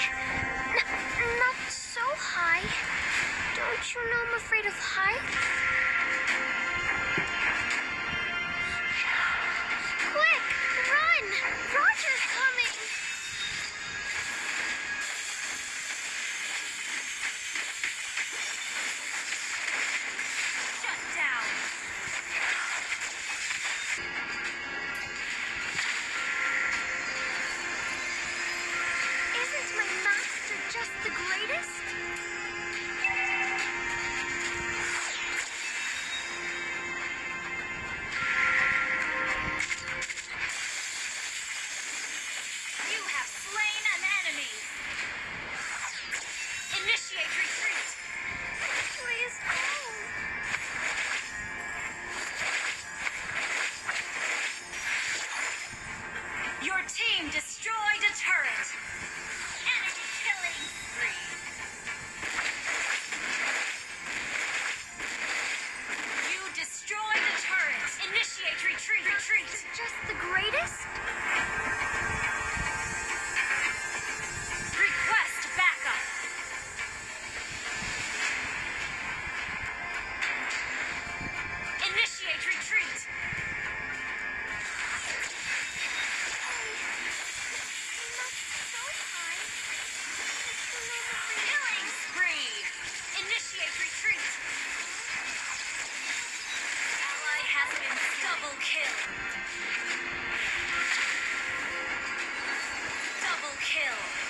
Not so high. Don't you know I'm afraid of heights? Quick, run! Roger's coming! Shut down! Isn't my master just the greatest? You have slain an enemy! Initiate retreat! Please don't. Your team destroyed a turret! Enemy killing spree! You destroyed a turret! Initiate retreat! Retreat! Just the greatest? Request backup! Initiate retreat! Killing spree! Initiate retreat! Ally has been double kill! Double kill!